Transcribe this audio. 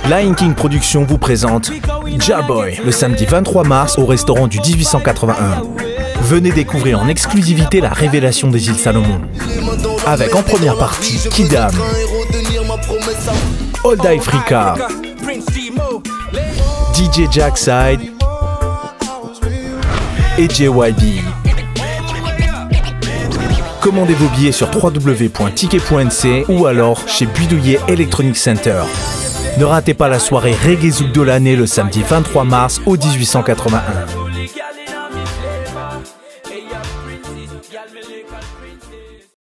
Lion King Productions vous présente Jaboy le samedi 23 mars au restaurant du 1881. Venez découvrir en exclusivité la révélation des îles Salomon. Avec en première partie Kidam, Old Africa, DJ Jackside et JYB. Commandez vos billets sur www.ticket.nc ou alors chez Bidouillet Electronic Center. Ne ratez pas la soirée Reggae Zouk de l'année le samedi 23 mars au 1881.